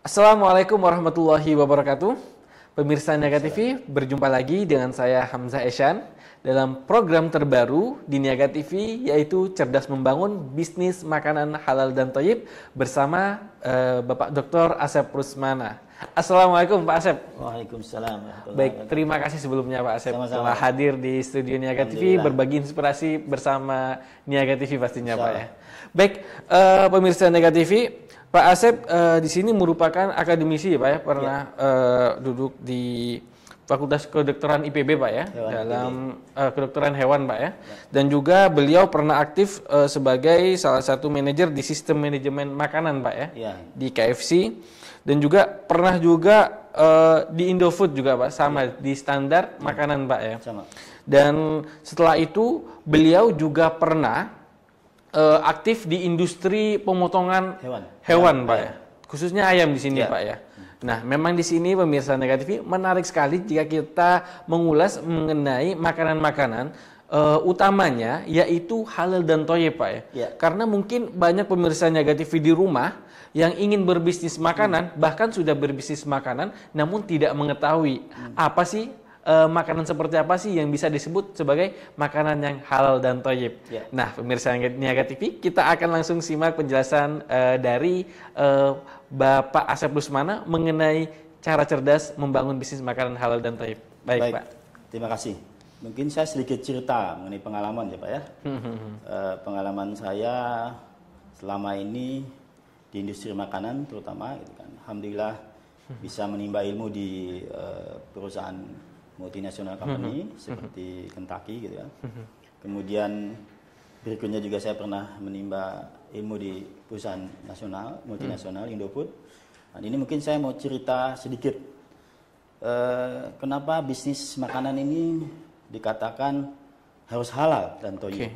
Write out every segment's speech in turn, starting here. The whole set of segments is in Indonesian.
Assalamualaikum warahmatullahi wabarakatuh. Pemirsa Niaga TV, berjumpa lagi dengan saya Hamzah Eshan dalam program terbaru di Niaga TV, yaitu Cerdas Membangun Bisnis Makanan Halal dan Thayyib bersama Bapak Dr. Asep Rusmana. Assalamualaikum Pak Asep. Waalaikumsalam. Baik, terima kasih sebelumnya Pak Asep telah Sama-sama. hadir di studio Niaga TV, berbagi inspirasi bersama Niaga TV pastinya Pak ya. Baik, pemirsa Niaga TV, Pak Asep di sini merupakan akademisi ya Pak ya, pernah duduk di Fakultas Kedokteran IPB Pak ya, dalam kedokteran hewan Pak ya. Dan juga beliau pernah aktif sebagai salah satu manajer di sistem manajemen makanan Pak ya, di KFC. Dan juga pernah juga di Indofood juga Pak, sama di standar makanan Pak ya. Sama. Dan setelah itu beliau juga pernah aktif di industri pemotongan hewan Pak ya, khususnya ayam di sini Pak ya. Nah, memang di sini pemirsa Niaga TV menarik sekali jika kita mengulas mengenai makanan-makanan utamanya yaitu halal dan thayyib Pak ya. Karena mungkin banyak pemirsa Niaga TV di rumah yang ingin berbisnis makanan, bahkan sudah berbisnis makanan namun tidak mengetahui apa sih makanan seperti apa sih yang bisa disebut sebagai makanan yang halal dan thayyib. Nah, pemirsa Niaga TV, kita akan langsung simak penjelasan dari Bapak Asep Rusmana mengenai cara cerdas membangun bisnis makanan halal dan thayyib. Baik Pak. Terima kasih. Mungkin saya sedikit cerita mengenai pengalaman ya Pak ya. Pengalaman saya selama ini di industri makanan terutama, gitu kan. Alhamdulillah bisa menimba ilmu di perusahaan multinasional company seperti Kentucky gitu kan. Kemudian berikutnya juga saya pernah menimba ilmu di perusahaan nasional, multinasional Indofood. Dan ini mungkin saya mau cerita sedikit kenapa bisnis makanan ini dikatakan harus halal dan thayyib.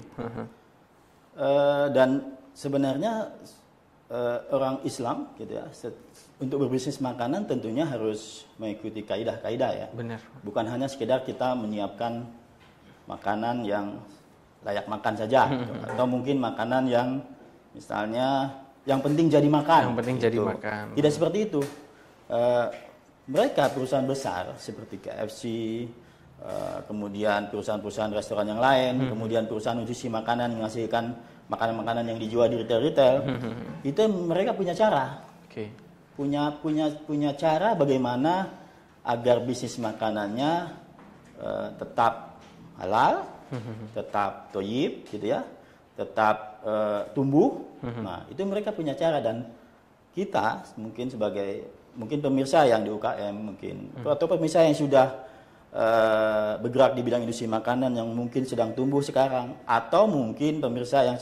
Dan sebenarnya orang Islam gitu ya, untuk berbisnis makanan tentunya harus mengikuti kaidah-kaidah ya. Benar. Bukan hanya sekedar kita menyiapkan makanan yang layak makan saja, gitu. Atau mungkin makanan yang misalnya yang penting jadi makan. Yang penting gitu. jadi makan. Tidak seperti itu. Mereka perusahaan besar seperti KFC, kemudian perusahaan-perusahaan restoran yang lain, kemudian perusahaan nutrisi makanan yang menghasilkan makanan-makanan yang dijual di retail-retail, itu mereka punya cara. Punya cara bagaimana agar bisnis makanannya tetap halal, tetap thayyib gitu ya, tetap tumbuh. Nah, itu mereka punya cara, dan kita mungkin pemirsa yang di UKM atau pemirsa yang sudah bergerak di bidang industri makanan yang mungkin sedang tumbuh sekarang, atau mungkin pemirsa yang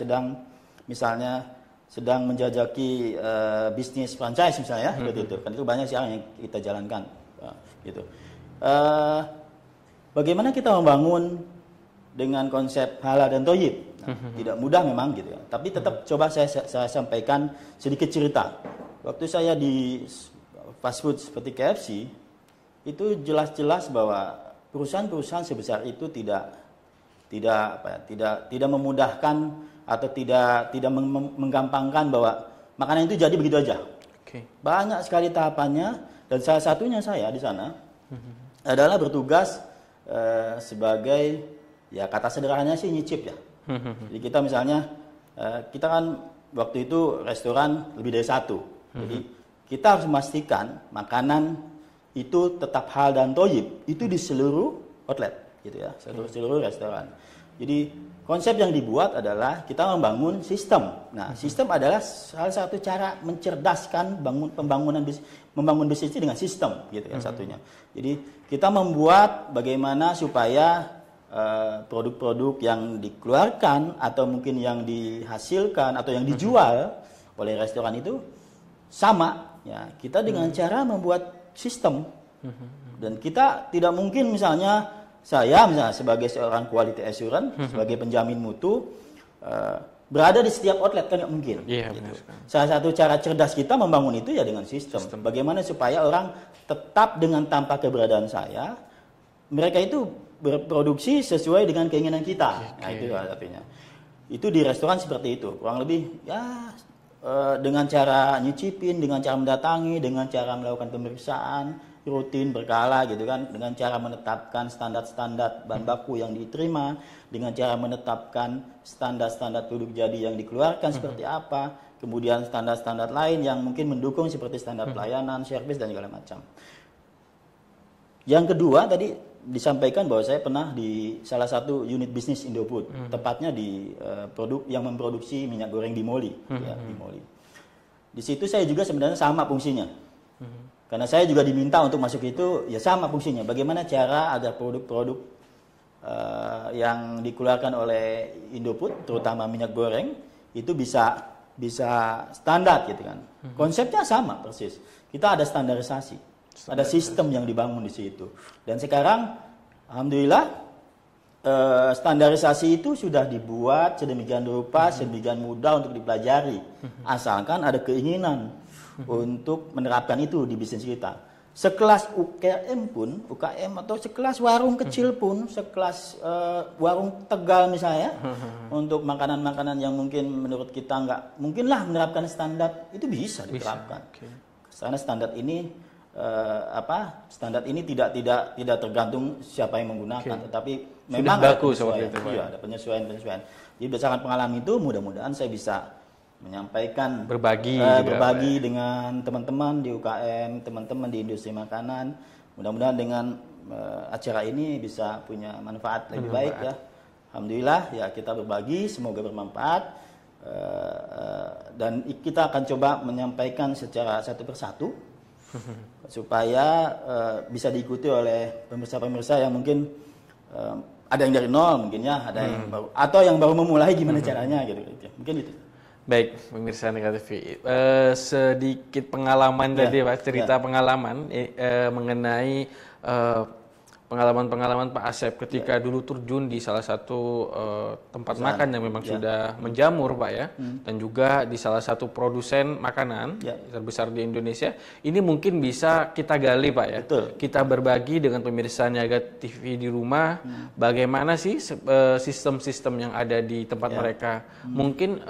sedang menjajaki bisnis franchise misalnya, seperti itu. Kan itu banyak sekarang yang kita jalankan, gitu. Bagaimana kita membangun dengan konsep halal dan thayyib? Tidak mudah memang gitu ya. Tapi tetap coba saya sampaikan sedikit cerita. Waktu saya di fast food seperti KFC, itu jelas-jelas bahwa perusahaan-perusahaan sebesar itu tidak memudahkan atau tidak menggampangkan bahwa makanan itu jadi begitu aja. Banyak sekali tahapannya, dan salah satunya saya di sana adalah bertugas sebagai, ya kata sederhananya sih, nyicip ya. Jadi kita misalnya kita kan waktu itu restoran lebih dari satu, jadi kita harus memastikan makanan itu tetap halal dan thayyib itu di seluruh outlet gitu ya, seluruh restoran. Jadi konsep yang dibuat adalah kita membangun sistem. Nah, sistem adalah salah satu cara mencerdaskan membangun bisnis dengan sistem gitu ya, satunya. Jadi kita membuat bagaimana supaya produk-produk yang dikeluarkan atau mungkin yang dihasilkan atau yang dijual oleh restoran itu sama ya. Kita dengan cara membuat sistem, dan kita tidak mungkin misalnya sebagai seorang quality assurance, sebagai penjamin mutu berada di setiap outlet, kan nggak mungkin. Gitu. Salah satu cara cerdas kita membangun itu ya dengan sistem. Bagaimana supaya orang tetap dengan tanpa keberadaan saya, mereka itu berproduksi sesuai dengan keinginan kita. Nah, itu artinya. Itu di restoran seperti itu, kurang lebih ya dengan cara nyicipin, dengan cara mendatangi, dengan cara melakukan pemeriksaan rutin berkala gitu kan, dengan cara menetapkan standar-standar bahan baku yang diterima, dengan cara menetapkan standar-standar produk jadi yang dikeluarkan seperti apa, kemudian standar-standar lain yang mungkin mendukung seperti standar pelayanan, servis dan segala macam. Yang kedua tadi disampaikan bahwa saya pernah di salah satu unit bisnis Indofood, tepatnya di produk yang memproduksi minyak goreng di Moli, ya, di Moli. Di situ saya juga sebenarnya sama fungsinya, karena saya juga diminta untuk masuk itu, ya sama fungsinya. Bagaimana cara agar produk-produk yang dikeluarkan oleh Indofood, terutama minyak goreng, itu bisa standar gitu kan. Konsepnya sama persis. Kita ada standarisasi. Ada sistem yang dibangun di situ. Dan sekarang, alhamdulillah, standarisasi itu sudah dibuat sedemikian rupa, sedemikian mudah untuk dipelajari. Asalkan ada keinginan untuk menerapkan itu di bisnis kita. Sekelas UKM atau sekelas warung kecil pun, sekelas warung Tegal misalnya, untuk makanan-makanan yang mungkin menurut kita mungkinlah menerapkan standar, itu bisa diterapkan. Karena standar ini standar ini tidak tergantung siapa yang menggunakan, tetapi memang ada penyesuaian. Iya, ada penyesuaian. Jadi berdasarkan pengalaman itu, mudah-mudahan saya bisa menyampaikan, berbagi dengan teman-teman di UKM, teman-teman di industri makanan. Mudah-mudahan dengan acara ini bisa punya manfaat lebih baik ya. Alhamdulillah ya, kita berbagi, semoga bermanfaat. Dan kita akan coba menyampaikan secara satu persatu supaya bisa diikuti oleh pemirsa-pemirsa yang mungkin ada yang dari nol mungkin ya, ada yang baru, atau yang baru memulai gimana caranya gitu. Mungkin itu. Baik, pemirsa Neka TV, sedikit pengalaman tadi Pak, cerita pengalaman mengenai pengalaman Pak Asep ketika dulu terjun di salah satu tempat makan yang memang sudah menjamur Pak ya, dan juga di salah satu produsen makanan terbesar di Indonesia. Ini mungkin bisa kita gali Pak ya. Betul. Kita berbagi dengan pemirsa Niaga TV di rumah, bagaimana sih sistem-sistem yang ada di tempat mereka. Mungkin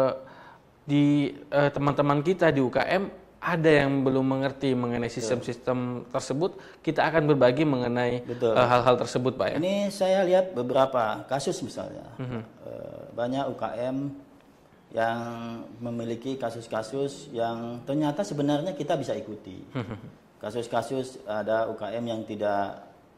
di teman-teman kita di UKM ada yang belum mengerti mengenai sistem-sistem tersebut, kita akan berbagi mengenai hal-hal tersebut Pak ya. Ini saya lihat beberapa kasus misalnya, banyak UKM yang memiliki kasus-kasus yang ternyata sebenarnya kita bisa ikuti. Kasus-kasus ada UKM yang tidak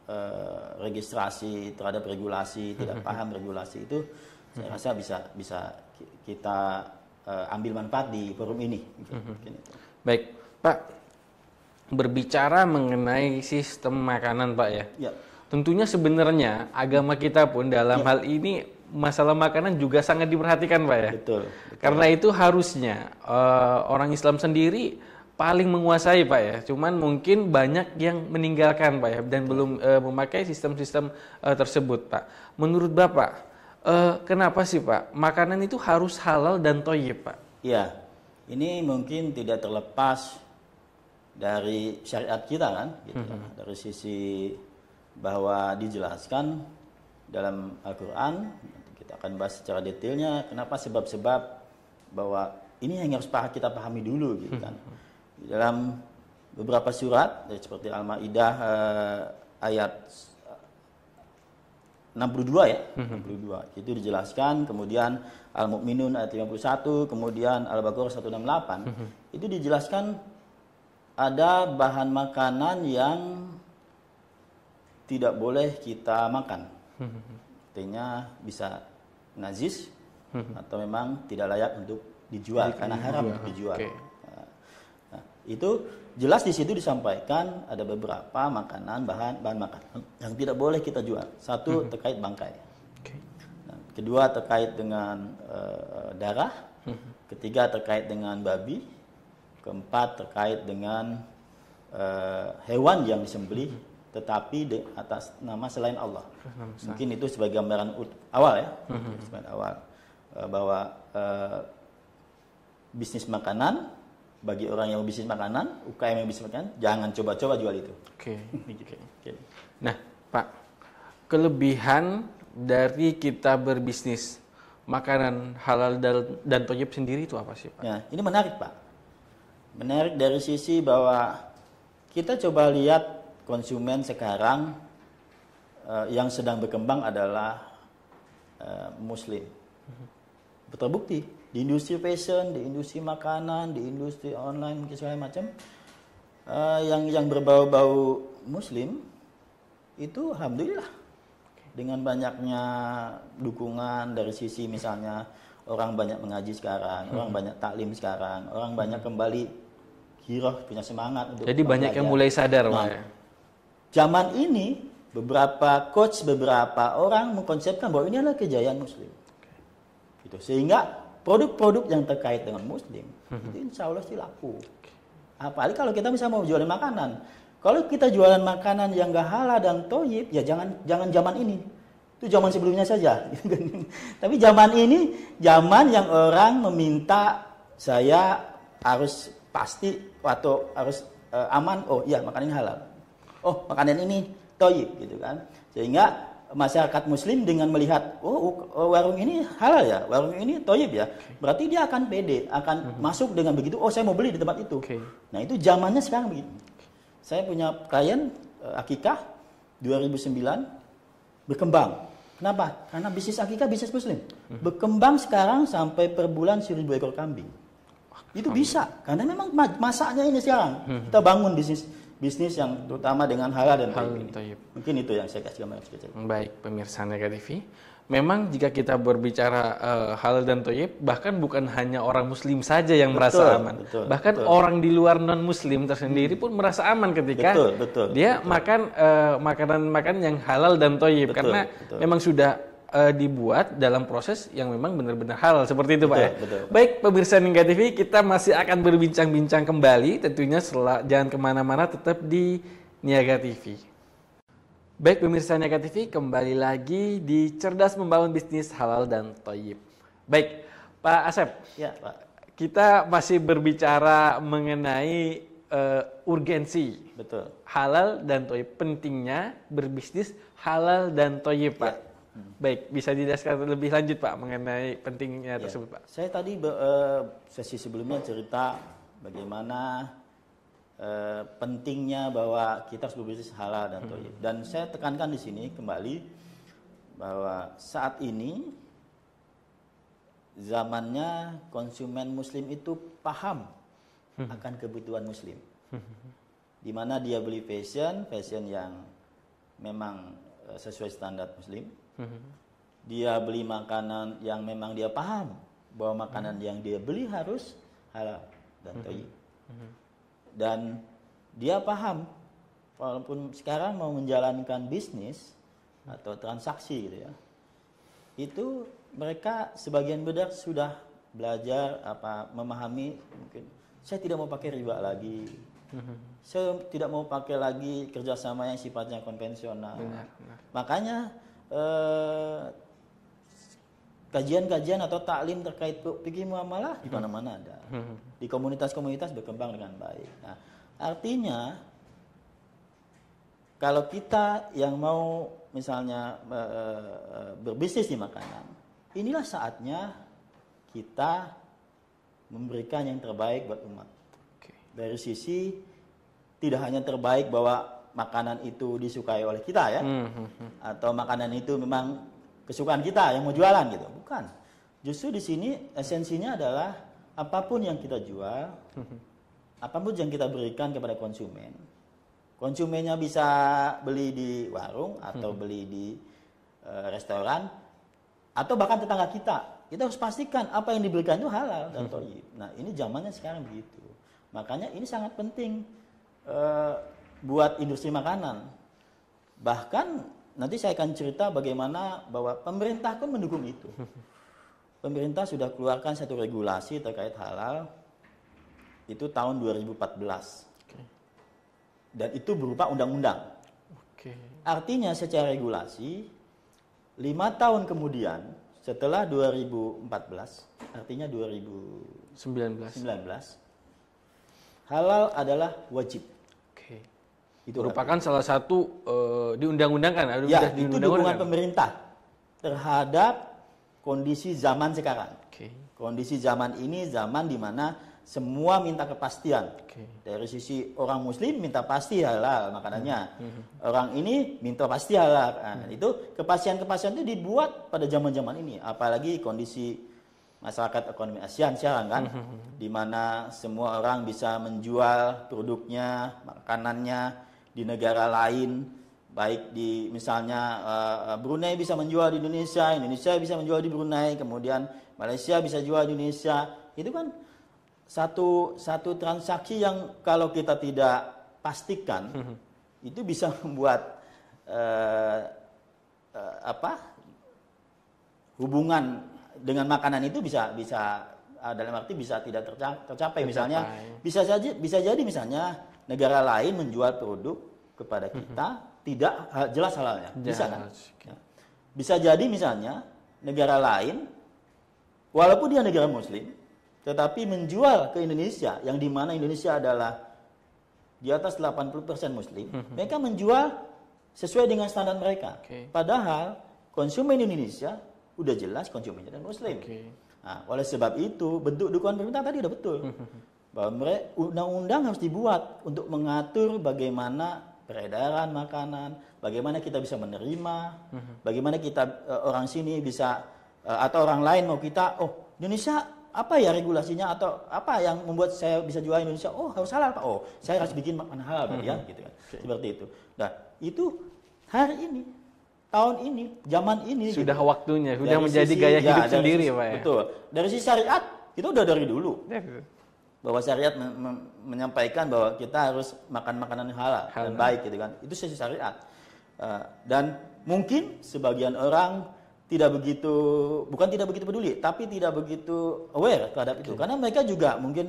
registrasi terhadap regulasi, tidak paham regulasi, itu saya rasa bisa kita ambil manfaat di forum ini. Baik, Pak, berbicara mengenai sistem makanan, Pak ya. Tentunya sebenarnya agama kita pun dalam hal ini masalah makanan juga sangat diperhatikan, Pak ya. Betul. Karena itu harusnya orang Islam sendiri paling menguasai, Pak ya. Cuman mungkin banyak yang meninggalkan, Pak ya, dan belum memakai sistem-sistem tersebut, Pak. Menurut Bapak, kenapa sih, Pak, makanan itu harus halal dan thayyib, Pak? Iya. Ini mungkin tidak terlepas dari syariat kita kan, gitu ya. Dari sisi bahwa dijelaskan dalam Al-Quran, kita akan bahas secara detailnya kenapa sebab-sebab bahwa ini yang harus kita pahami dulu gitu kan. Di dalam beberapa surat seperti Al-Maidah ayat 62 ya, 62 itu dijelaskan, kemudian Al-Mu'minun ayat 51, kemudian Al-Baqarah 168, itu dijelaskan ada bahan makanan yang tidak boleh kita makan. Artinya bisa najis atau memang tidak layak untuk dijual karena haram dijual. Nah, itu jelas di situ disampaikan ada beberapa makanan bahan makanan yang tidak boleh kita jual. Satu terkait bangkai. Kedua terkait dengan darah, ketiga terkait dengan babi, keempat terkait dengan hewan yang disembelih tetapi atas nama selain Allah. Mungkin itu sebagai gambaran awal ya, sebagai awal bahwa bisnis makanan bagi orang yang bisnis makanan, UKM yang bisnis makanan, jangan coba-coba jual itu. Oke. Nah, Pak, kelebihan dari kita berbisnis makanan halal dan thayyib sendiri itu apa sih Pak? Ya, ini menarik Pak. Menarik dari sisi bahwa kita coba lihat konsumen sekarang yang sedang berkembang adalah Muslim. Terbukti di industri fashion, di industri makanan, di industri online, segala macam yang berbau-bau Muslim itu alhamdulillah. Dengan banyaknya dukungan dari sisi misalnya orang banyak mengaji sekarang, orang banyak taklim sekarang, orang banyak kembali giroh, punya semangat untuk jadi banyak yang mulai sadar Pak. Zaman ini beberapa coach, beberapa orang mengkonsepkan bahwa ini adalah kejayaan Muslim. Gitu. Sehingga produk-produk yang terkait dengan Muslim itu insya Allah sih laku. Apalagi kalau kita bisa mau jualan makanan. Kalau kita jualan makanan yang gak halal dan thayyib, ya jangan zaman ini. Itu zaman sebelumnya saja. Tapi zaman ini, zaman yang orang meminta saya harus pasti atau harus aman. Oh iya, makanan ini halal. Oh makanan ini thayyib, gitu kan. Sehingga masyarakat Muslim dengan melihat, warung ini halal ya, warung ini thayyib ya. Berarti dia akan pede, akan masuk dengan begitu. Oh saya mau beli di tempat itu. Nah itu zamannya sekarang begitu. Saya punya klien akikah 2009 berkembang. Kenapa? Karena bisnis akikah bisnis Muslim. Berkembang sekarang sampai per bulan 1.000 ekor kambing. Itu bisa karena memang masaknya ini sekarang. Kita bangun bisnis yang terutama dengan halal dan thayyib. Mungkin itu yang saya kasih gambaran kecil. Baik, pemirsa Nega TV. Memang jika kita berbicara halal dan thayyib, bahkan bukan hanya orang Muslim saja yang merasa aman. Bahkan orang di luar non Muslim tersendiri pun merasa aman ketika dia makan makanan-makanan yang halal dan thayyib karena memang sudah dibuat dalam proses yang memang benar-benar halal seperti itu Pak ya. Baik pemirsa Nega TV, kita masih akan berbincang-bincang kembali tentunya jangan kemana-mana, tetap di Niaga TV. Baik pemirsa Niaga TV, kembali lagi di Cerdas Membangun Bisnis Halal dan Thayyib. Baik Pak Asep, ya Pak. Kita masih berbicara mengenai urgensi halal dan thayyib, pentingnya berbisnis halal dan thayyib Pak. Baik, bisa dijelaskan lebih lanjut Pak mengenai pentingnya tersebut Pak. Saya tadi sesi sebelumnya cerita bagaimana pentingnya bahwa kita harus berbisnis halal dan thayyib. Dan saya tekankan di sini kembali bahwa saat ini zamannya konsumen Muslim itu paham akan kebutuhan Muslim. Di mana dia beli fashion yang memang sesuai standar Muslim. Dia beli makanan yang memang dia paham bahwa makanan yang dia beli harus halal dan thayyib. Dan dia paham walaupun sekarang mau menjalankan bisnis atau transaksi gitu ya, itu mereka sebagian besar sudah belajar memahami, mungkin saya tidak mau pakai riba lagi, saya tidak mau pakai lagi kerjasama yang sifatnya konvensional. Makanya kajian-kajian atau taklim terkait fikih muamalah di mana-mana ada. Di komunitas-komunitas berkembang dengan baik. Nah, artinya kalau kita yang mau misalnya berbisnis di makanan, inilah saatnya kita memberikan yang terbaik buat umat. Dari sisi tidak hanya terbaik bahwa makanan itu disukai oleh kita ya, atau makanan itu memang kesukaan kita yang mau jualan gitu, bukan. Justru di sini esensinya adalah apapun yang kita jual, apapun yang kita berikan kepada konsumen, konsumennya bisa beli di warung atau beli di restoran atau bahkan tetangga kita harus pastikan apa yang diberikan itu halal dan thayyib. Nah ini zamannya sekarang begitu, makanya ini sangat penting buat industri makanan. Bahkan nanti saya akan cerita bagaimana bahwa pemerintah pun mendukung itu. Pemerintah sudah keluarkan satu regulasi terkait halal itu tahun 2014. Dan itu berupa undang-undang. Artinya secara regulasi 5 tahun kemudian setelah 2014, artinya 2019, halal adalah wajib. Itu merupakan salah satu diundang-undangkan. Ya, itu dukungan pemerintah terhadap kondisi zaman sekarang. Kondisi zaman ini zaman di mana semua minta kepastian. Dari sisi orang Muslim minta pasti halal makanannya. Orang ini minta pasti halal. Nah, itu kepastian-kepastian itu dibuat pada zaman-zaman ini. Apalagi kondisi masyarakat ekonomi ASEAN sekarang kan, di mana semua orang bisa menjual produknya, makanannya di negara lain. Baik di misalnya Brunei bisa menjual di Indonesia, Indonesia bisa menjual di Brunei, kemudian Malaysia bisa jual di Indonesia. Itu kan satu transaksi yang kalau kita tidak pastikan itu bisa membuat hubungan dengan makanan itu bisa dalam arti bisa tidak tercapai. Misalnya bisa jadi misalnya negara lain menjual produk kepada kita tidak jelas halalnya, bisa kan? Bisa jadi misalnya negara lain walaupun dia negara Muslim tetapi menjual ke Indonesia yang dimana Indonesia adalah di atas 80% Muslim, mereka menjual sesuai dengan standar mereka. Padahal konsumen Indonesia udah jelas konsumennya dan Muslim. Nah, oleh sebab itu bentuk dukungan pemerintah tadi udah betul bahwa undang-undang harus dibuat untuk mengatur bagaimana peredaran makanan, bagaimana kita bisa menerima, bagaimana kita orang sini bisa atau orang lain mau kita, oh Indonesia apa ya regulasinya atau apa yang membuat saya bisa jual Indonesia? Oh harus halal Pak. Oh saya harus bikin makanan halal berarti ya, gitu kan. Seperti itu. Nah itu hari ini, tahun ini, zaman ini sudah gitu. Waktunya, sudah menjadi gaya hidup sendiri Pak ya. Betul. Dari sisi syariat itu udah dari dulu. Bahwa syariat menyampaikan bahwa kita harus makan makanan halal dan baik gitu kan. Itu sisi syariat. Dan mungkin sebagian orang tidak begitu peduli, tapi tidak begitu aware terhadap itu. Karena mereka juga mungkin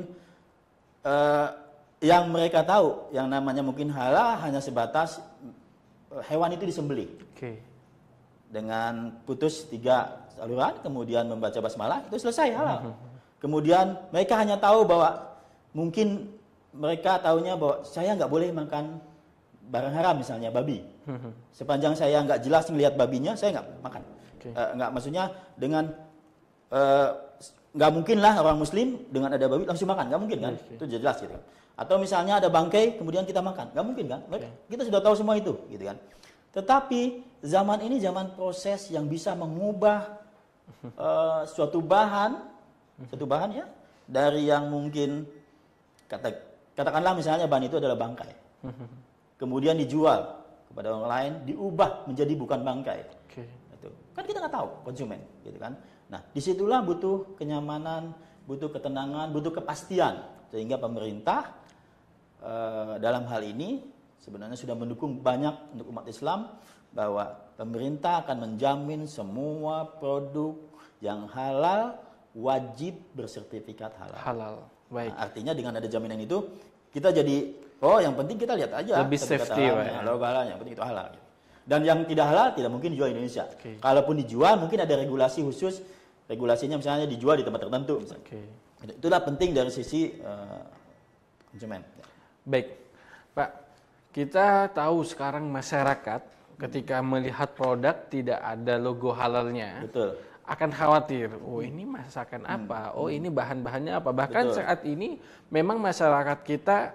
yang mereka tahu yang namanya mungkin halal hanya sebatas hewan itu disembelih. Dengan putus 3 saluran, kemudian membaca basmalah, itu selesai halal. Kemudian mereka hanya tahu bahwa mungkin mereka tahunya bahwa saya nggak boleh makan barang haram misalnya babi. Sepanjang saya nggak jelas melihat babinya, saya nggak makan. Nggak, maksudnya dengan nggak mungkin lah orang Muslim dengan ada babi langsung makan, nggak mungkin kan? Itu jelas gitu kan. Atau misalnya ada bangkai kemudian kita makan, nggak mungkin kan? Kita sudah tahu semua itu, gitu kan? Tetapi zaman ini zaman proses yang bisa mengubah suatu bahan ya dari yang mungkin katakanlah misalnya bahan itu adalah bangkai, kemudian dijual kepada orang lain, diubah menjadi bukan bangkai. Itu kan kita nggak tahu konsumen, gitu kan. Nah disitulah butuh kenyamanan, butuh ketenangan, butuh kepastian, sehingga pemerintah dalam hal ini sebenarnya sudah mendukung banyak untuk umat Islam bahwa pemerintah akan menjamin semua produk yang halal wajib bersertifikat halal. Baik. Nah, artinya dengan ada jaminan itu kita jadi yang penting kita lihat aja lebih safety halalnya, yang penting itu halal. Dan yang tidak halal tidak mungkin dijual di Indonesia. Kalaupun dijual mungkin ada regulasi khusus, regulasinya misalnya dijual di tempat tertentu. Itulah penting dari sisi konsumen. Baik, Pak. Kita tahu sekarang masyarakat ketika melihat produk tidak ada logo halalnya, akan khawatir. Oh ini masakan apa? Oh ini bahan-bahannya apa? Bahkan saat ini memang masyarakat kita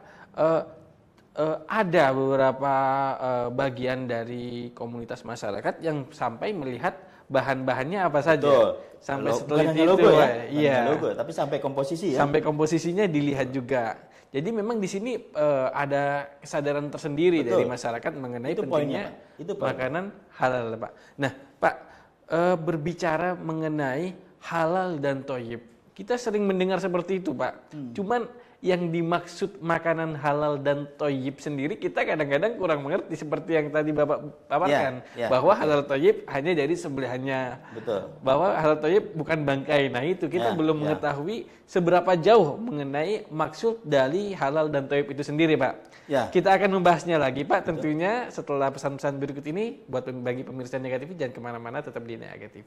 ada beberapa bagian dari komunitas masyarakat yang sampai melihat bahan-bahannya apa saja. Sampai seteliti itu. Logo, logo, tapi sampai komposisi ya. Sampai komposisinya dilihat juga. Jadi memang di sini ada kesadaran tersendiri dari masyarakat mengenai itu pentingnya makanan halal, Pak. Nah, Pak, berbicara mengenai halal dan thayyib. Kita sering mendengar seperti itu, Pak. Cuman yang dimaksud makanan halal dan thayyib sendiri kita kadang-kadang kurang mengerti seperti yang tadi Bapak paparkan bahwa halal thayyib hanya dari sembelihannya. Bahwa halal thayyib bukan bangkai. Nah, itu kita belum mengetahui seberapa jauh mengenai maksud dari halal dan thayyib itu sendiri, Pak. Kita akan membahasnya lagi, Pak, tentunya setelah pesan-pesan berikut ini. Buat bagi pemirsa Niaga TV jangan kemana-mana, tetap di Niaga TV.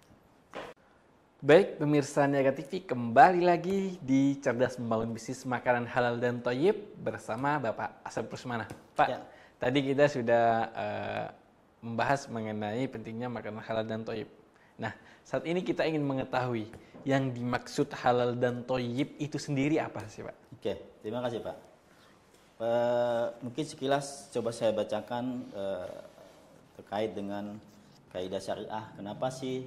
Baik, pemirsa Niaga TV, kembali lagi di Cerdas Membangun Bisnis Makanan Halal dan Thayyib bersama Bapak Asep Rusmana. Pak, tadi kita sudah membahas mengenai pentingnya makanan halal dan thayyib. Nah, saat ini kita ingin mengetahui yang dimaksud halal dan thayyib itu sendiri apa sih, Pak? Oke, terima kasih, Pak. Mungkin sekilas coba saya bacakan terkait dengan kaidah syariah. Kenapa sih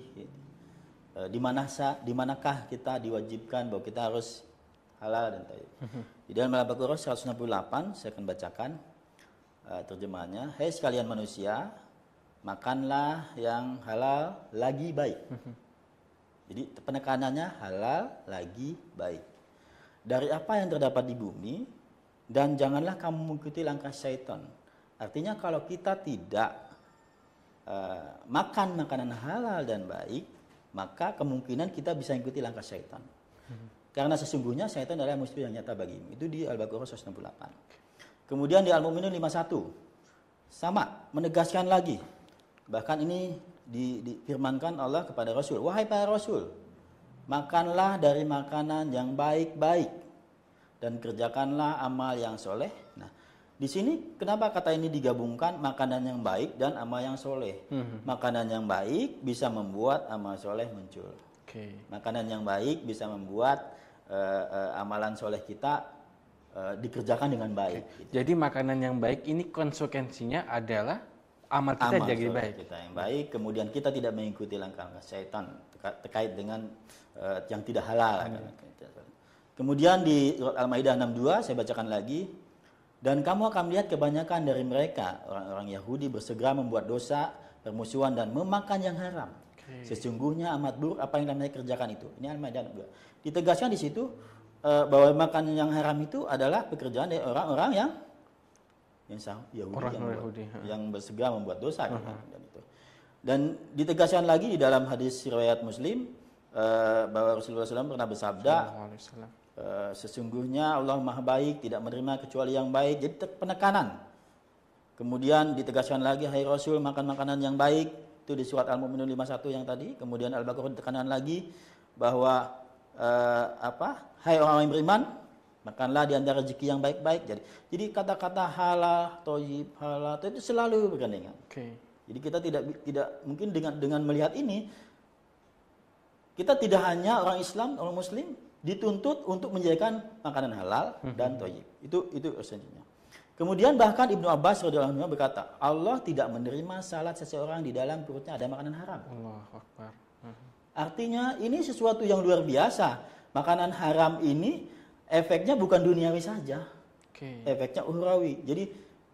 di manakah kita diwajibkan bahwa kita harus halal dan thayyib? Di dalam Al-Baqarah 168 saya akan bacakan terjemahannya. Hai sekalian manusia, makanlah yang halal lagi baik. Jadi penekanannya halal lagi baik. Dari apa yang terdapat di bumi, dan janganlah kamu mengikuti langkah syaitan. Artinya kalau kita tidak makan makanan halal dan baik, maka kemungkinan kita bisa mengikuti langkah syaitan. Karena sesungguhnya syaitan adalah musuh yang nyata bagimu. Itu di Al-Baqarah 168. Kemudian di Al-Mu'minun 51. Sama, menegaskan lagi. Bahkan ini difirmankan Allah kepada Rasul. Wahai para Rasul, makanlah dari makanan yang baik-baik dan kerjakanlah amal yang soleh. Nah, di sini kenapa kata ini digabungkan, makanan yang baik dan amal yang soleh? Makanan yang baik bisa membuat amal soleh muncul. Makanan yang baik bisa membuat amalan soleh kita dikerjakan dengan baik. Gitu. Jadi makanan yang baik ini konsekuensinya adalah amal kita jadi baik. Kita yang baik, kemudian kita tidak mengikuti langkah-langkah syaitan terkait dengan yang tidak halal. Kemudian di surat Al-Maidah 62 saya bacakan lagi. Dan kamu akan melihat kebanyakan dari mereka, orang-orang Yahudi bersegera membuat dosa, permusuhan dan memakan yang haram. Sesungguhnya amat buruk apa yang mereka kerjakan itu. Ini Al-Maidah 62. Ditegaskan di situ bahwa makan yang haram itu adalah pekerjaan dari orang-orang yang Yahudi yang bersegera membuat dosa. Dan ditegaskan lagi di dalam hadis riwayat Muslim bahwa Rasulullah SAW pernah bersabda, sesungguhnya Allah Maha Baik, tidak menerima kecuali yang baik. Jadi penekanan. Kemudian ditegaskan lagi, hai Rasul, makan makanan yang baik. Itu di surat Al-Mu'minun 51 yang tadi. Kemudian Al-Baqarah ditekankan lagi bahwa hai orang yang beriman, makanlah di antara rezeki yang baik-baik. Jadi kata-kata halal, thayyib, halal itu selalu bergandengan. Jadi kita tidak mungkin dengan melihat ini, kita tidak hanya orang Islam, orang Muslim dituntut untuk menjadikan makanan halal dan thayyib. Itu esensinya. Kemudian bahkan Ibnu Abbas radhiyallahu anhu berkata, Allah tidak menerima salat seseorang di dalam perutnya ada makanan haram. Allahu Akbar. Artinya ini sesuatu yang luar biasa. Makanan haram ini efeknya bukan duniawi saja. Efeknya ukhrawi. Jadi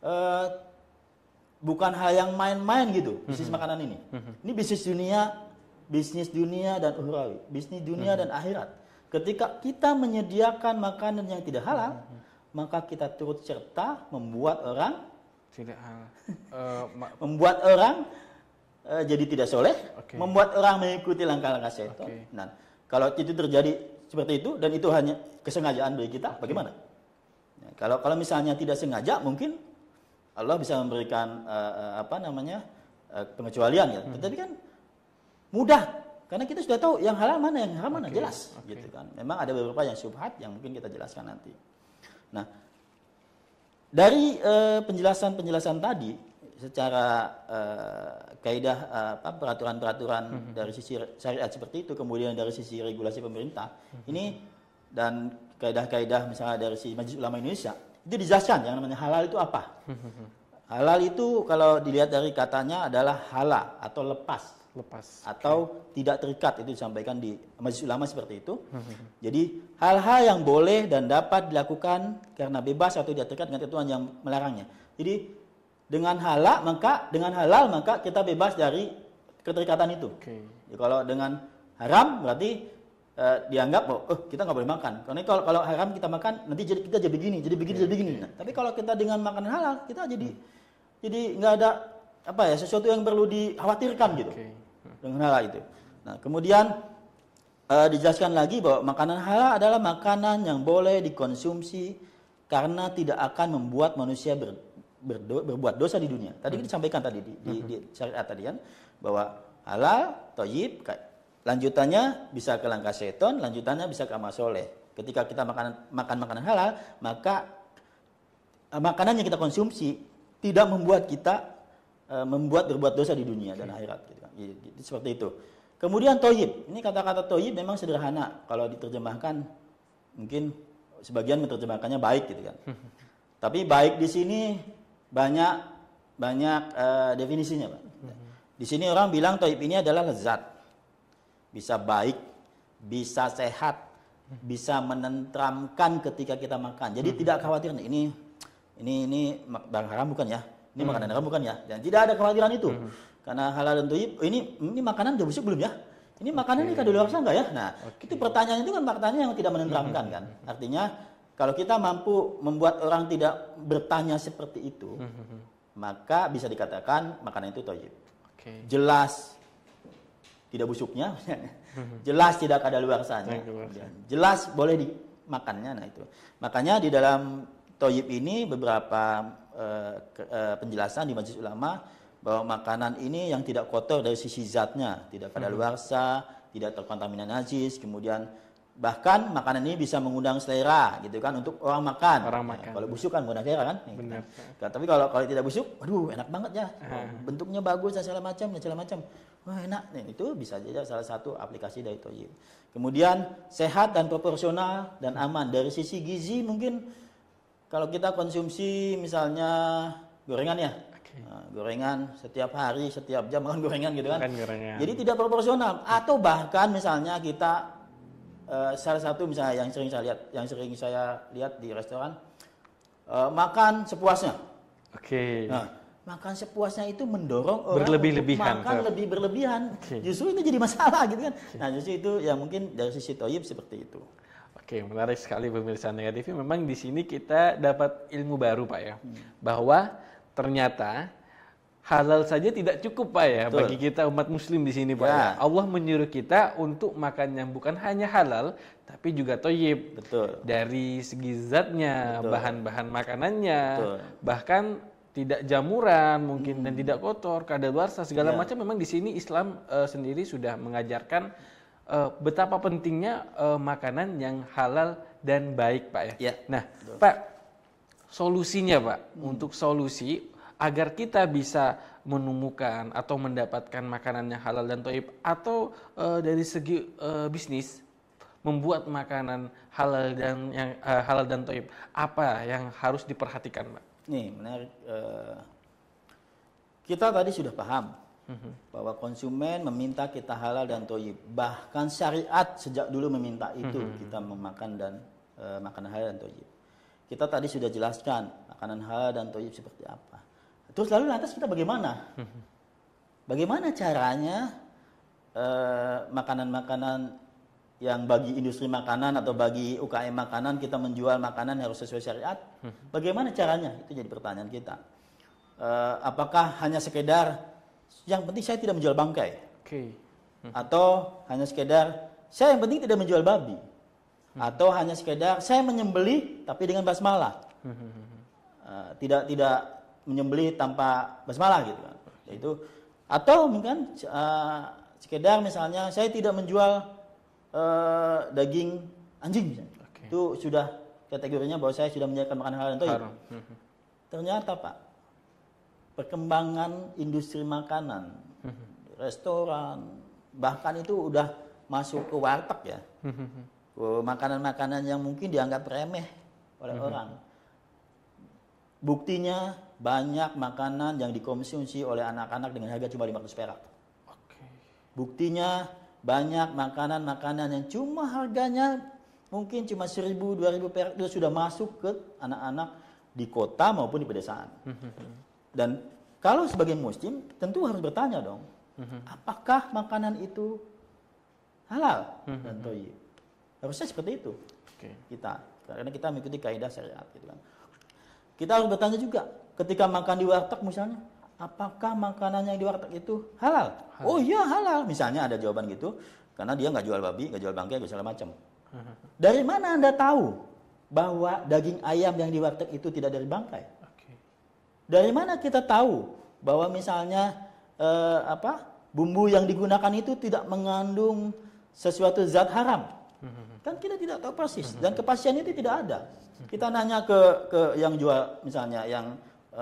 bukan hal yang main-main gitu bisnis makanan ini. Ini bisnis dunia dan ukhrawi, bisnis dunia dan akhirat. Ketika kita menyediakan makanan yang tidak halal, maka kita turut serta membuat orang tidak halal, membuat orang jadi tidak soleh, membuat orang mengikuti langkah-langkah syaitan. Nah, kalau itu terjadi seperti itu dan itu hanya kesengajaan bagi kita, bagaimana? Nah, kalau misalnya tidak sengaja, mungkin Allah bisa memberikan pengecualian ya. Tetapi kan mudah. Karena kita sudah tahu yang halal mana, yang haram mana, jelas. Gitu kan. Memang ada beberapa yang syubhat yang mungkin kita jelaskan nanti. Nah, dari penjelasan tadi, secara kaidah peraturan-peraturan dari sisi syariat seperti itu, kemudian dari sisi regulasi pemerintah, ini dan kaidah-kaidah misalnya dari si Majelis Ulama Indonesia, itu dijelaskan yang namanya halal itu apa. Halal itu kalau dilihat dari katanya adalah halal atau lepas atau tidak terikat, itu disampaikan di Majelis Ulama seperti itu. Jadi hal-hal yang boleh dan dapat dilakukan karena bebas atau tidak terikat dengan ketentuan yang melarangnya. Jadi dengan halal maka kita bebas dari keterikatan itu. Jadi, kalau dengan haram berarti dianggap kita nggak boleh makan. Karena kalau haram kita makan nanti kita jadi begini. Nah, tapi kalau kita dengan makanan halal kita jadi nggak ada sesuatu yang perlu dikhawatirkan gitu. Dengan halal itu. Nah, kemudian dijelaskan lagi bahwa makanan halal adalah makanan yang boleh dikonsumsi karena tidak akan membuat manusia berbuat dosa di dunia. Tadi kita sampaikan tadi di syariat tadi kan bahwa halal, thayyib, lanjutannya bisa ke langkah syaitan, lanjutannya bisa ke amal soleh. Ketika kita makan makanan halal, maka makanan yang kita konsumsi tidak membuat kita berbuat dosa di dunia dan akhirat gitu kan. Seperti itu. Kemudian toyib, ini kata-kata toyib memang sederhana. Kalau diterjemahkan, mungkin sebagian menerjemahkannya baik gitu kan. Tapi baik di sini banyak definisinya, Pak. Di sini orang bilang toyib ini adalah lezat, bisa baik, bisa sehat, bisa menenteramkan ketika kita makan. Jadi tidak khawatir ini barang haram bukan ya? Ini makanan haram bukan ya? Dan tidak ada kekhawatiran itu. Karena halal dan toyib, ini makanan udah busuk belum ya? Ini makanan ini kadaluarsa enggak ya? Nah, itu pertanyaan itu kan pertanyaan yang tidak menenteramkan kan. Artinya kalau kita mampu membuat orang tidak bertanya seperti itu, maka bisa dikatakan makanan itu toyib. Jelas tidak busuknya, jelas tidak kadaluarsanya, jelas boleh dimakannya. Nah itu. Makanya di dalam toyib ini beberapa penjelasan di Majelis Ulama bahwa makanan ini yang tidak kotor dari sisi zatnya, tidak kadaluarsa, tidak terkontaminasi najis, kemudian bahkan makanan ini bisa mengundang selera gitu kan untuk orang makan. Kalau busuk kan mengundang selera kan. Benar. Nah, tapi kalau tidak busuk, aduh enak banget ya. Bentuknya bagus dan segala macam. Wah enak. Nah, itu bisa jadi salah satu aplikasi dari toyib. Kemudian sehat dan proporsional dan aman dari sisi gizi mungkin kalau kita konsumsi misalnya gorengan ya. Nah, gorengan setiap hari, setiap jam makan gorengan gitu kan. Jadi tidak proporsional atau bahkan misalnya kita salah satu misalnya yang sering saya lihat di restoran makan sepuasnya. Nah, makan sepuasnya itu mendorong orang berlebih-lebihan makan lebih berlebihan. Justru ini jadi masalah gitu kan. Nah, justru itu ya mungkin dari sisi toyib seperti itu. Oke, menarik sekali pemirsa negatif. Memang di sini kita dapat ilmu baru Pak ya. Bahwa ternyata halal saja tidak cukup Pak ya. Betul. Bagi kita umat muslim di sini Pak ya. Allah menyuruh kita untuk makan yang bukan hanya halal tapi juga toyib. Betul. Dari segi zatnya, bahan-bahan makanannya, bahkan tidak jamuran mungkin dan tidak kotor, kadaluarsa segala macam. Memang di sini Islam sendiri sudah mengajarkan betapa pentingnya makanan yang halal dan baik Pak ya. Nah, Pak, solusinya Pak, untuk solusi agar kita bisa menemukan atau mendapatkan makanan yang halal dan toyib atau dari segi bisnis membuat makanan halal dan toyib, apa yang harus diperhatikan Pak? Nih menarik, kita tadi sudah paham bahwa konsumen meminta kita halal dan toyib, bahkan syariat sejak dulu meminta itu kita memakan dan makanan halal dan toyib. Kita tadi sudah jelaskan makanan halal dan toyib seperti apa. Terus lalu lantas kita bagaimana? Bagaimana caranya makanan-makanan yang bagi industri makanan atau bagi UKM makanan kita menjual makanan harus sesuai syariat? Bagaimana caranya? Itu jadi pertanyaan kita. Apakah hanya sekedar yang penting saya tidak menjual bangkai? Atau hanya sekedar saya yang penting tidak menjual babi? Atau hanya sekedar saya menyembelih tapi dengan basmalah, tidak menyembelih tanpa basmalah gitu kan? Itu atau mungkin sekedar misalnya saya tidak menjual daging anjing, itu sudah kategorinya bahwa saya sudah menjalankan makanan halal dan toyib. Ternyata Pak, perkembangan industri makanan, restoran, bahkan itu udah masuk ke warteg ya. Makanan-makanan yang mungkin dianggap remeh oleh orang. Buktinya banyak makanan yang dikonsumsi oleh anak-anak dengan harga cuma 500 perak. Buktinya banyak makanan-makanan yang cuma harganya mungkin cuma 1.000, 2.000 perak itu sudah masuk ke anak-anak di kota maupun di pedesaan. Dan kalau sebagai muslim tentu harus bertanya dong, apakah makanan itu halal dan toyib? Harusnya seperti itu. Kita, karena kita mengikuti kaidah syariat gitu kan. Kita harus bertanya juga ketika makan di warteg misalnya, apakah makanan yang di warteg itu halal? Oh iya halal. Misalnya ada jawaban gitu, karena dia nggak jual babi, nggak jual bangkai, segala macam. Dari mana Anda tahu bahwa daging ayam yang di warteg itu tidak dari bangkai? Dari mana kita tahu bahwa misalnya bumbu yang digunakan itu tidak mengandung sesuatu zat haram? Kan kita tidak tahu persis dan kepastian itu tidak ada. Kita nanya ke yang jual misalnya yang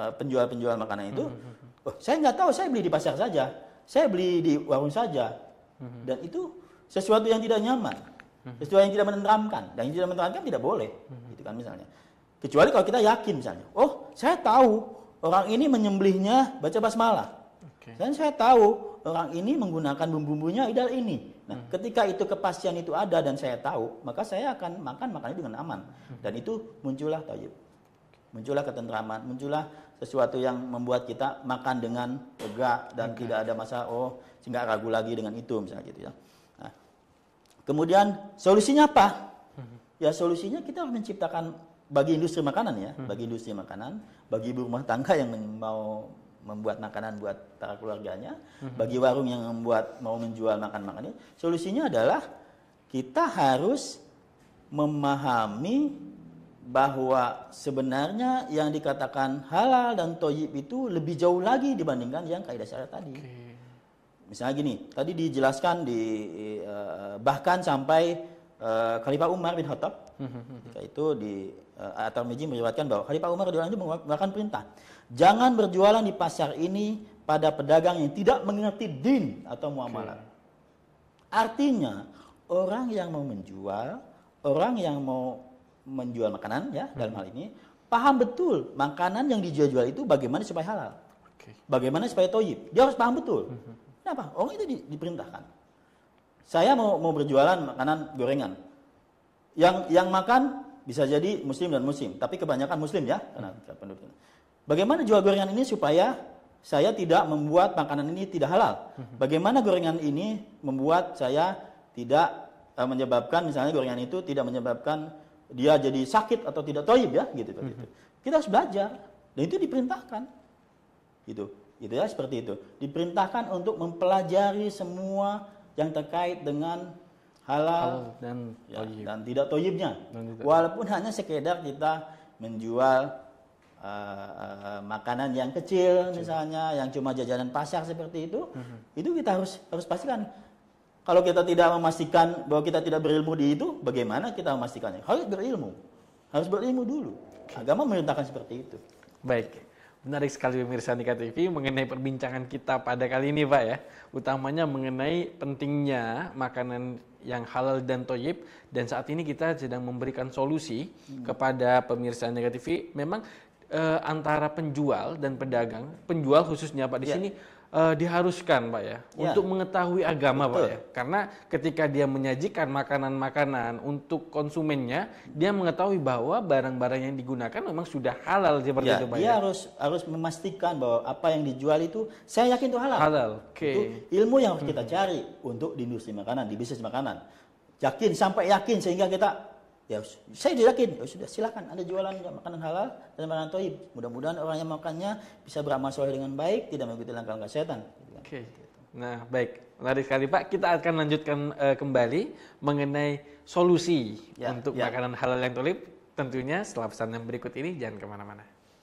penjual-penjual makanan itu, oh, saya nggak tahu, saya beli di pasar saja, saya beli di warung saja. Dan itu sesuatu yang tidak nyaman, sesuatu yang tidak menenteramkan, dan yang tidak menenteramkan tidak boleh, gitu kan misalnya. Kecuali kalau kita yakin misalnya, oh saya tahu orang ini menyembelihnya baca basmalah, dan saya tahu orang ini menggunakan bumbu-bumbunya ideal ini. Nah, ketika itu kepastian itu ada dan saya tahu, maka saya akan makan makannya dengan aman, dan itu muncullah thayyib, muncullah ketentraman, muncullah sesuatu yang membuat kita makan dengan lega dan tidak ada masalah, oh nggak ragu lagi dengan itu misalnya gitu ya. Nah, kemudian solusinya apa? Ya solusinya kita harus menciptakan bagi industri makanan ya, bagi industri makanan, bagi ibu rumah tangga yang mau membuat makanan buat para keluarganya, bagi warung yang mau menjual makan-makan ini, solusinya adalah kita harus memahami bahwa sebenarnya yang dikatakan halal dan thayyib itu lebih jauh lagi dibandingkan yang kaidah syariat tadi. Misalnya gini, tadi dijelaskan bahkan sampai Khalifah Umar bin Khattab, ketika itu di At-Tirmidzi meriwayatkan bahwa Khalifah Umar radhiyallahu anhu mengeluarkan perintah, jangan berjualan di pasar ini pada pedagang yang tidak mengerti din atau muamalah. Artinya orang yang mau menjual, orang yang mau menjual makanan ya dalam hal ini paham betul makanan yang dijual itu bagaimana supaya halal, bagaimana supaya thayyib. Dia harus paham betul. Kenapa? Orang itu diperintahkan. Saya mau berjualan makanan gorengan. Yang makan bisa jadi muslim dan muslim, tapi kebanyakan muslim ya. Bagaimana jual gorengan ini supaya saya tidak membuat makanan ini tidak halal? Bagaimana gorengan ini membuat saya tidak menyebabkan misalnya gorengan itu tidak menyebabkan dia jadi sakit atau tidak thayyib ya gitu. Kita harus belajar dan itu diperintahkan. Gitu ya seperti itu. Diperintahkan untuk mempelajari semua yang terkait dengan halal dan tidak thayyibnya. Walaupun hanya sekedar kita menjual makanan yang kecil misalnya, yang cuma jajanan pasar seperti itu kita harus pastikan. Kalau kita tidak memastikan bahwa kita tidak berilmu di itu, bagaimana kita memastikannya? Harus berilmu dulu. Agama memerintahkan seperti itu. Baik. Menarik sekali pemirsa Nika TV mengenai perbincangan kita pada kali ini Pak ya. Utamanya mengenai pentingnya makanan yang halal dan thayyib, dan saat ini kita sedang memberikan solusi kepada pemirsa Nika TV. Memang antara penjual dan pedagang, penjual khususnya Pak di sini diharuskan Pak ya untuk mengetahui agama Pak ya. Karena ketika dia menyajikan makanan-makanan untuk konsumennya, dia mengetahui bahwa barang-barang yang digunakan memang sudah halal seperti itu Pak. Dia harus memastikan bahwa apa yang dijual itu saya yakin itu halal. Itu ilmu yang harus kita cari untuk di industri makanan, di bisnis makanan. Sampai yakin sehingga kita saya yakin, sudah silakan Anda jualan makanan halal dan makanan thayyib. Mudah-mudahan orang yang makannya bisa beramal soleh dengan baik, tidak mengikuti langkah-langkah setan. Nah, baik. Menarik sekali Pak. Kita akan lanjutkan kembali mengenai solusi untuk makanan halal yang thayyib. Tentunya setelah pesan yang berikut ini, jangan kemana-mana.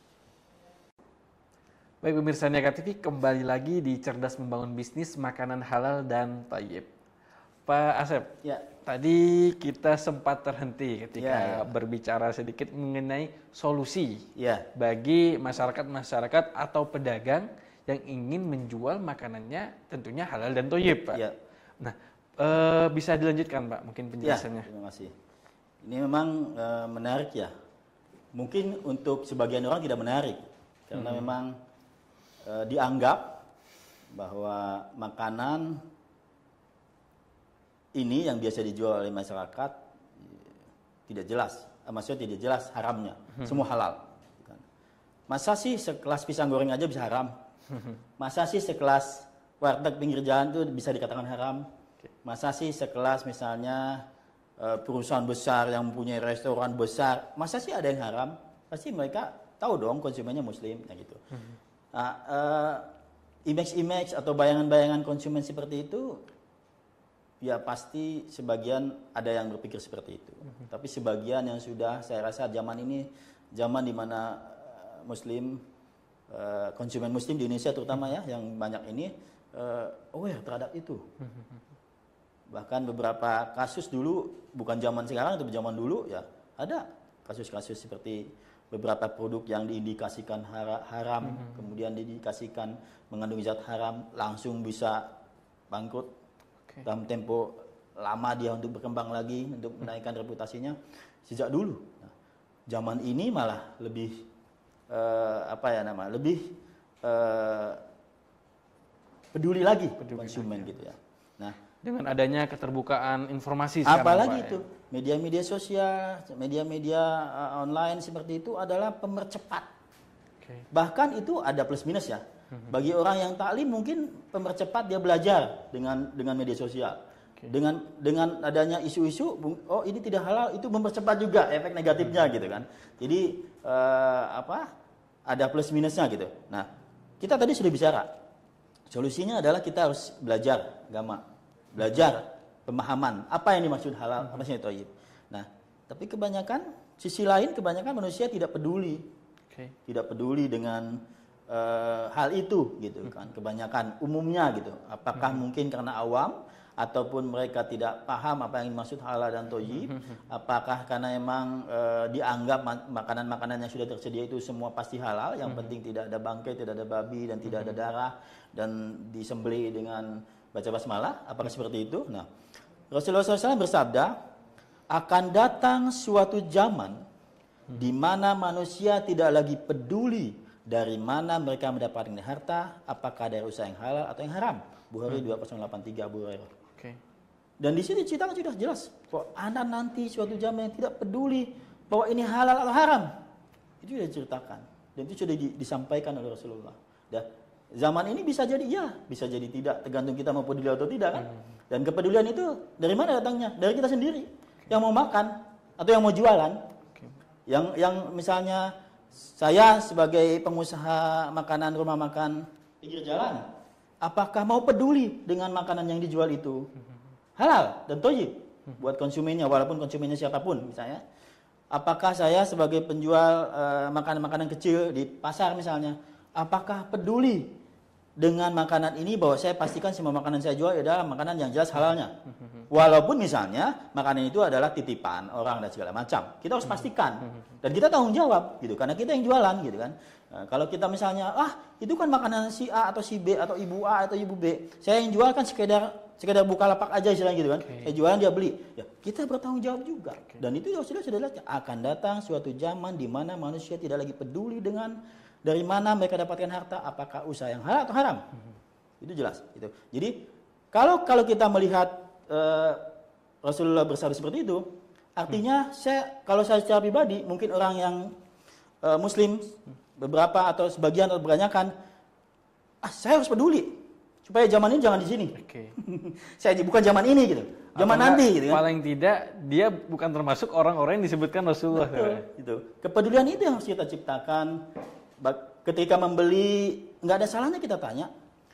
Baik pemirsa Nika TV, kembali lagi di Cerdas Membangun Bisnis Makanan Halal dan Thayyib. Pak Asep, tadi kita sempat terhenti ketika berbicara sedikit mengenai solusi bagi masyarakat atau pedagang yang ingin menjual makanannya tentunya halal dan thayyib, Pak. Nah, bisa dilanjutkan Pak mungkin penjelasannya. Terima kasih. Ini memang menarik ya. Mungkin untuk sebagian orang tidak menarik karena memang dianggap bahwa makanan ini yang biasa dijual oleh masyarakat tidak jelas, maksudnya tidak jelas haramnya, semua halal. Masa sih sekelas pisang goreng aja bisa haram? Masa sih sekelas warteg pinggir jalan itu bisa dikatakan haram? Masa sih sekelas misalnya perusahaan besar yang mempunyai restoran besar, masa sih ada yang haram? Pasti mereka tahu dong konsumennya muslim, gitu. Image atau bayangan-bayangan konsumen seperti itu, ya pasti sebagian ada yang berpikir seperti itu. Tapi sebagian yang sudah, saya rasa zaman ini, zaman di mana muslim, konsumen muslim di Indonesia terutama ya, yang banyak ini, aware terhadap itu. Bahkan beberapa kasus dulu, bukan zaman sekarang, tapi zaman dulu ya, ada kasus-kasus seperti beberapa produk yang diindikasikan haram, kemudian diindikasikan mengandung zat haram, langsung bisa bangkrut. dalam tempo lama dia untuk berkembang lagi, untuk menaikkan reputasinya sejak dulu. Nah, zaman ini malah lebih lebih peduli lagi konsumen gitu ya. Nah, dengan adanya keterbukaan informasi sekarang, apalagi Pak, itu media-media sosial, media-media online seperti itu adalah pemercepat. Bahkan itu ada plus minus ya. Bagi orang yang taklim mungkin pemercepat dia belajar dengan media sosial. Dengan adanya isu-isu, oh ini tidak halal, itu mempercepat juga efek negatifnya gitu kan. Jadi ada plus minusnya gitu. Nah, kita tadi sudah bicara. Solusinya adalah kita harus belajar agama, belajar pemahaman apa yang dimaksud halal, apa yang thayyib. Nah, tapi sisi lain kebanyakan manusia tidak peduli. Tidak peduli dengan hal itu gitu kan. Kebanyakan umumnya gitu. Apakah mungkin karena awam ataupun mereka tidak paham apa yang dimaksud halal dan thayyib? Apakah karena emang dianggap makanan-makanan yang sudah tersedia itu semua pasti halal, yang penting tidak ada bangkai, tidak ada babi dan tidak ada darah dan disembelih dengan baca basmalah? Apakah seperti itu? Nah, Rasulullah SAW bersabda, akan datang suatu zaman di mana manusia tidak lagi peduli dari mana mereka mendapatkan harta, apakah dari usaha yang halal atau yang haram. Bukhari 2083 Abu Hurairah. Dan di sini ceritakan sudah jelas bahwa anak nanti suatu zaman yang tidak peduli bahwa ini halal atau haram. Itu sudah diceritakan dan itu sudah disampaikan oleh Rasulullah. Dan zaman ini bisa jadi ya, bisa jadi tidak, tergantung kita mau peduli atau tidak kan. Dan kepedulian itu dari mana datangnya? Dari kita sendiri yang mau makan atau yang mau jualan. Yang misalnya saya sebagai pengusaha makanan, rumah makan pinggir jalan, apakah mau peduli dengan makanan yang dijual itu halal dan thayyib buat konsumennya, walaupun konsumennya siapapun misalnya? Apakah saya sebagai penjual makanan-makanan kecil di pasar misalnya, apakah peduli dengan makanan ini bahwa saya pastikan semua makanan saya jual adalah makanan yang jelas halalnya? Walaupun misalnya makanan itu adalah titipan orang dan segala macam, kita harus pastikan dan kita tanggung jawab gitu, karena kita yang jualan gitu kan. Nah, kalau kita misalnya itu kan makanan si A atau si B atau ibu A atau ibu B, saya yang jual kan sekedar buka lapak aja istilahnya gitu kan. Saya jualan dia beli, ya kita bertanggung jawab juga. Dan itu sudah jelas akan datang suatu zaman di mana manusia tidak lagi peduli dengan dari mana mereka dapatkan harta, apakah usaha yang halal atau haram. Itu jelas gitu. Jadi kalau kita melihat Rasulullah bersabda seperti itu, artinya kalau saya secara pribadi, mungkin orang yang muslim beberapa atau sebagian atau kebanyakan, saya harus peduli supaya zaman ini jangan di sini. Saya bukan zaman ini gitu, zaman nanti gitu kan. Paling tidak dia bukan termasuk orang-orang yang disebutkan Rasulullah. Gitu. Kepedulian itu yang harus kita ciptakan. Ketika membeli, nggak ada salahnya kita tanya,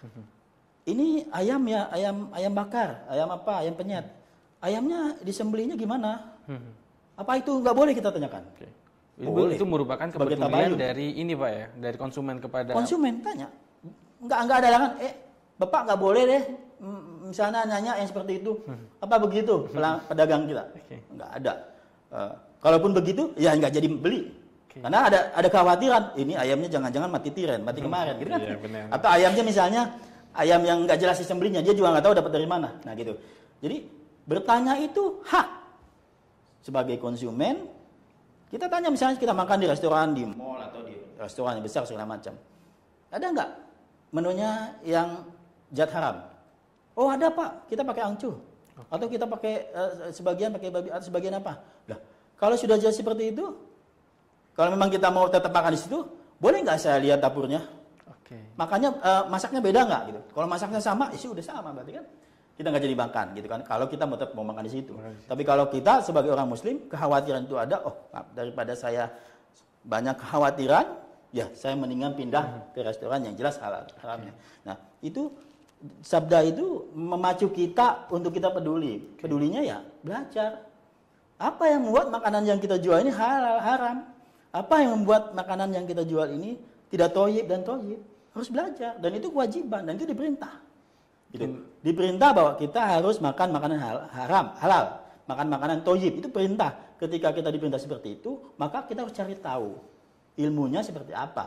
ini ayam ya, ayam bakar, ayam apa, ayam penyet, ayamnya disembelihnya gimana? Apa itu nggak boleh kita tanyakan? Itu merupakan kepedulian dari ini Pak ya, dari konsumen kepada konsumen. Tanya, nggak ada larangan. Bapak nggak boleh deh, misalnya nanya yang seperti itu, apa begitu pedagang kita? Nggak ada. Kalaupun begitu, ya nggak jadi beli. Karena ada kekhawatiran, ini ayamnya jangan-jangan mati tiren, mati kemarin, gitu kan? Iya, atau ayamnya misalnya ayam yang nggak jelas disembelihnya, dia juga nggak tahu dapat dari mana. Nah gitu. Jadi bertanya itu hak sebagai konsumen. Kita tanya misalnya kita makan di restoran, di mall atau di restoran yang besar segala macam, ada nggak menunya yang zat haram? Oh ada Pak, kita pakai angcu, atau kita pakai sebagian pakai babi atau sebagian apa? Nah, kalau sudah jelas seperti itu. Kalau memang kita mau tetap makan di situ, boleh nggak saya lihat dapurnya? Makanya masaknya beda nggak gitu? Kalau masaknya sama, isi udah sama berarti kan kita nggak jadi makan gitu kan? Kalau kita tetap mau makan di situ. Tapi kalau kita sebagai orang Muslim, kekhawatiran itu ada. Daripada saya banyak kekhawatiran, ya saya mendingan pindah ke restoran yang jelas halal haramnya. Nah itu sabda itu memacu kita untuk kita peduli. Pedulinya ya belajar. Apa yang membuat makanan yang kita jual ini halal haram? Apa yang membuat makanan yang kita jual ini tidak thayyib dan thayyib? Harus belajar dan itu kewajiban dan itu diperintah. Gitu. Diperintah bahwa kita harus makan makanan halal, makan makanan thayyib, itu perintah. Ketika kita diperintah seperti itu, maka kita harus cari tahu ilmunya seperti apa.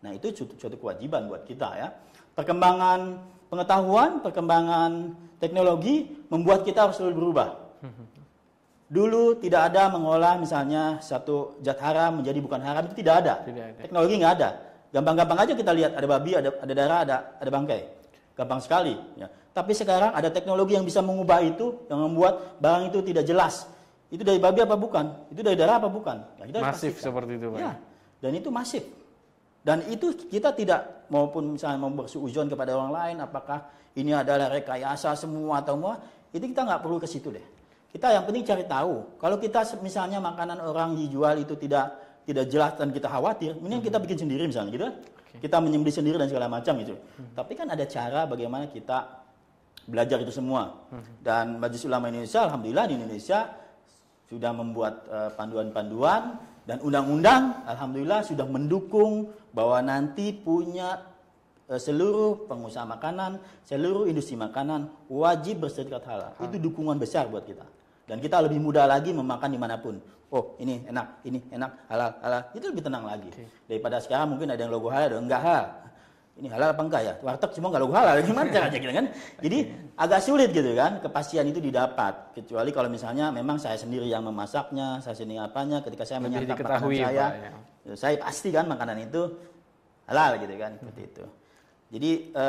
Nah, itu suatu kewajiban buat kita ya. Perkembangan pengetahuan, perkembangan teknologi membuat kita harus selalu berubah. Dulu tidak ada mengolah misalnya satu zat haram menjadi bukan haram, itu tidak ada. Teknologi nggak ada. Gampang-gampang aja kita lihat ada babi, ada darah, ada bangkai. Gampang sekali. Ya. Tapi sekarang ada teknologi yang bisa mengubah itu, yang membuat barang itu tidak jelas. Itu dari babi apa bukan? Itu dari darah apa bukan? Nah, masif seperti itu, Pak. Ya. Dan itu masif. Dan itu kita tidak maupun misalnya mau bersuudzon kepada orang lain, apakah ini adalah rekayasa semua atau semua, itu kita nggak perlu ke situ deh. Kita yang penting cari tahu. Kalau kita misalnya makanan orang dijual itu tidak jelas dan kita khawatir, mending kita bikin sendiri misalnya gitu kan. Kita menyembelih sendiri dan segala macam gitu. Tapi kan ada cara bagaimana kita belajar itu semua. Dan Majelis Ulama Indonesia, alhamdulillah di Indonesia sudah membuat panduan-panduan dan undang-undang, alhamdulillah sudah mendukung bahwa nanti punya seluruh pengusaha makanan, seluruh industri makanan wajib bersertifikat halal. Itu dukungan besar buat kita. Dan kita lebih mudah lagi memakan dimanapun. Oh, ini enak, halal. Itu lebih tenang lagi. Daripada sekarang mungkin ada yang logo halal, ada yang enggak halal. Ini halal apa enggak ya? Warteg semua enggak logo halal. Gimana caranya gitu kan? Jadi agak sulit gitu kan, kepastian itu didapat. Kecuali kalau misalnya memang saya sendiri yang memasaknya, saya sendiri apanya, ketika saya menyantap makanan saya, saya pasti kan makanan itu halal gitu kan, seperti itu. Jadi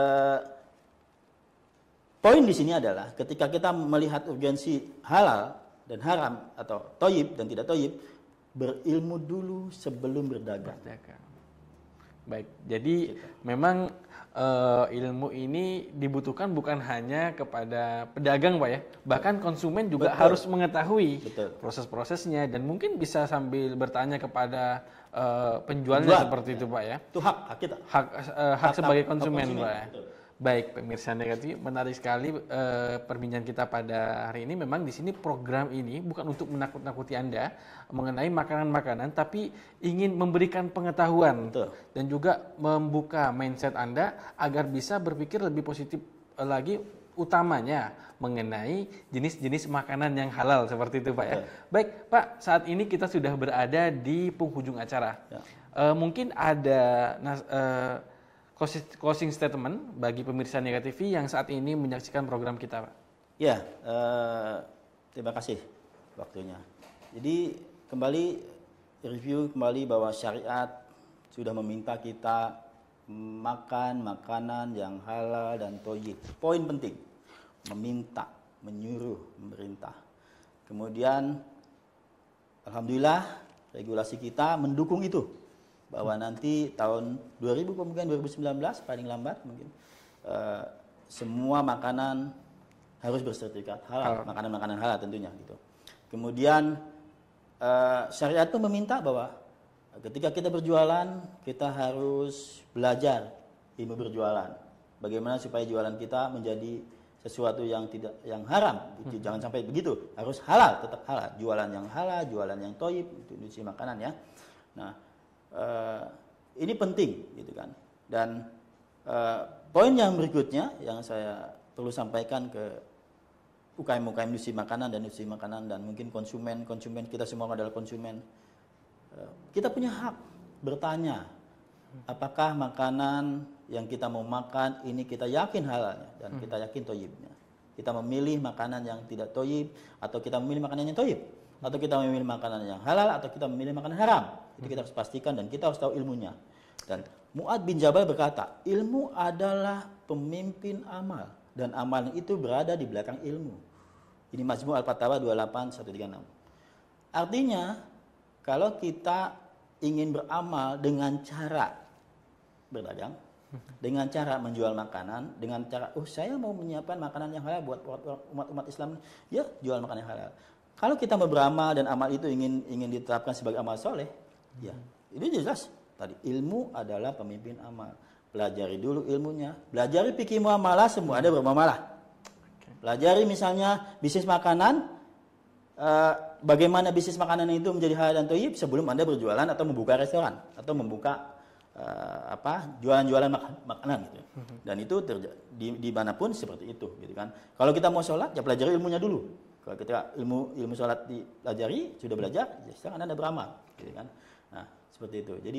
poin di sini adalah ketika kita melihat urgensi halal dan haram atau toyib dan tidak toyib, berilmu dulu sebelum berdagang. Baik, jadi memang ilmu ini dibutuhkan bukan hanya kepada pedagang, Pak ya, bahkan konsumen juga harus mengetahui proses-prosesnya dan mungkin bisa sambil bertanya kepada penjualnya seperti itu, Pak ya. Itu hak kita. Hak sebagai konsumen, Pak ya. Baik, pemirsa Negatif, menarik sekali perbincangan kita pada hari ini. Memang di sini program ini bukan untuk menakut-nakuti Anda mengenai makanan-makanan, tapi ingin memberikan pengetahuan dan juga membuka mindset Anda agar bisa berpikir lebih positif lagi, utamanya mengenai jenis-jenis makanan yang halal seperti itu, Pak ya. Baik, Pak, saat ini kita sudah berada di penghujung acara. Mungkin ada closing statement bagi pemirsa Negatif TV yang saat ini menyaksikan program kita, Pak. Ya, terima kasih waktunya. Jadi kembali review bahwa syariat sudah meminta kita makan makanan yang halal dan thayyib. Poin penting, meminta, menyuruh, memerintah. Kemudian alhamdulillah regulasi kita mendukung itu. Bahwa nanti tahun 2019 paling lambat mungkin semua makanan harus bersertifikat halal, makanan-makanan halal tentunya gitu. Kemudian syariat itu meminta bahwa ketika kita berjualan kita harus belajar ilmu berjualan. Bagaimana supaya jualan kita menjadi sesuatu yang haram, gitu. Jangan sampai begitu, harus halal, tetap halal. Jualan yang halal, jualan yang thayyib, itu industri makanan ya. Nah, ini penting gitu kan. Dan poin yang berikutnya yang saya perlu sampaikan ke UKM industri makanan dan mungkin konsumen kita semua adalah konsumen. Kita punya hak bertanya apakah makanan yang kita mau makan ini kita yakin halalnya dan kita yakin thayyibnya. Kita memilih makanan yang tidak thayyib atau kita memilih makanan yang thayyib, atau kita memilih makanan yang halal atau kita memilih makanan haram. Itu kita harus pastikan dan kita harus tahu ilmunya. Dan Mu'adz bin Jabal berkata, ilmu adalah pemimpin amal dan amal itu berada di belakang ilmu. Ini Majmu' Al-Fatawa 28136. Artinya, kalau kita ingin beramal dengan cara berdagang, dengan cara menjual makanan, dengan cara saya mau menyiapkan makanan yang halal buat umat Islam, ya jual makanan yang halal. Kalau kita mau beramal dan amal itu ingin ditetapkan sebagai amal soleh, ya ini jelas tadi ilmu adalah pemimpin amal. Pelajari dulu ilmunya, pelajari fikih muamalah, semua ada bermuamalah. Pelajari misalnya bisnis makanan, bagaimana bisnis makanan itu menjadi halal dan thayyib sebelum Anda berjualan atau membuka restoran atau membuka jualan-jualan makanan gitu. Dan itu di manapun seperti itu gitu kan. Kalau kita mau sholat ya pelajari ilmunya dulu. Kalau kita ilmu sholat dipelajari, sudah belajar, ya sekarang Anda beramal gitu kan. Nah, seperti itu. Jadi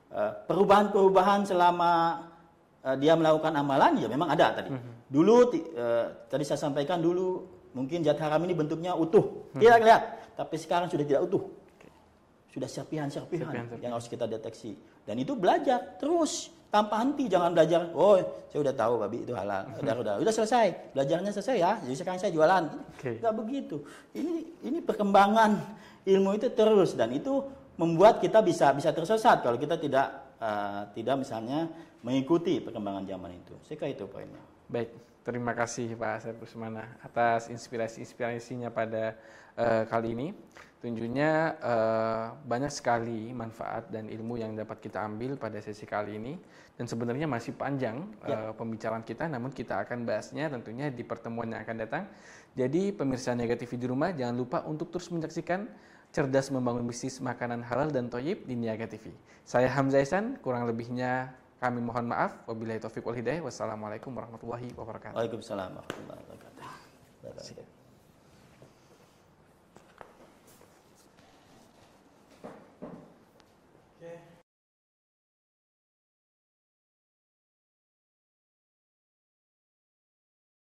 perubahan-perubahan selama dia melakukan amalan, ya memang ada tadi. Dulu tadi saya sampaikan dulu mungkin zat haram ini bentuknya utuh, tidak lihat, tapi sekarang sudah tidak utuh. Sudah serpihan-serpihan yang harus kita deteksi. Dan itu belajar terus tanpa henti, jangan belajar. Oh, saya udah tahu babi itu halal. Udah selesai. Belajarnya selesai ya. Jadi sekarang saya jualan. Enggak begitu. Ini perkembangan ilmu itu terus, dan itu membuat kita bisa tersesat kalau kita tidak misalnya mengikuti perkembangan zaman itu. Saya kira itu poinnya. Baik, terima kasih Pak Asep Rusmana atas inspirasinya pada kali ini. Tentunya banyak sekali manfaat dan ilmu yang dapat kita ambil pada sesi kali ini, dan sebenarnya masih panjang pembicaraan kita, namun kita akan bahasnya tentunya di pertemuan yang akan datang. Jadi pemirsa Niaga TV di rumah, jangan lupa untuk terus menyaksikan Cerdas Membangun Bisnis Makanan Halal dan Thayyib di Niaga TV. Saya Hamzah Ihsan, kurang lebihnya kami mohon maaf. Wabillahi taufiq wal hidayah. Wassalamualaikum warahmatullahi wabarakatuh. Waalaikumsalam warahmatullahi wabarakatuh.